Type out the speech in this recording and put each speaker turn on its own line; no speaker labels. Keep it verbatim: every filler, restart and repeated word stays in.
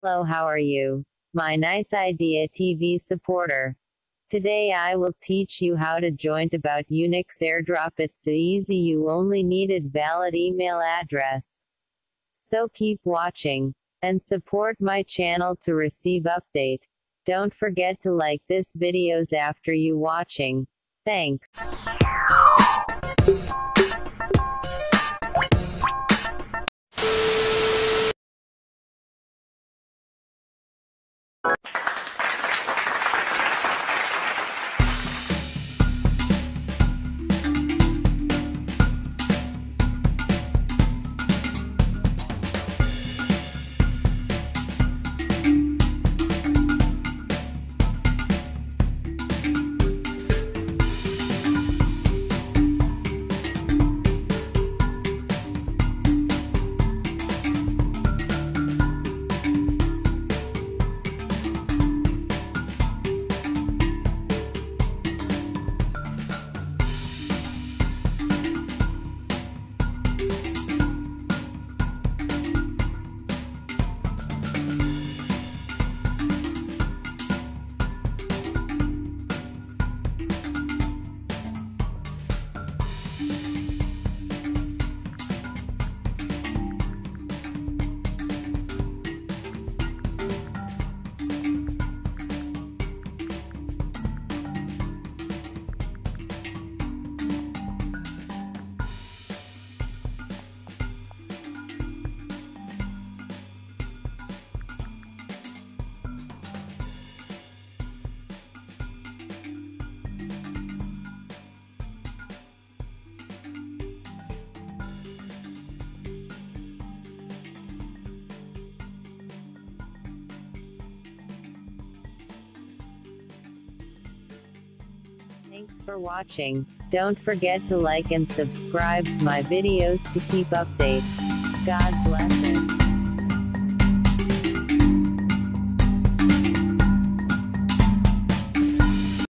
Hello, how are you? My NiceIdeaTv supporter. Today I will teach you how to join about Unix Airdrop. It's so easy, you only needed valid email address. So keep watching and support my channel to receive update. Don't forget to like this videos after you watching. Thanks. Thanks for watching. Don't forget to like and subscribe my videos to keep update. God bless.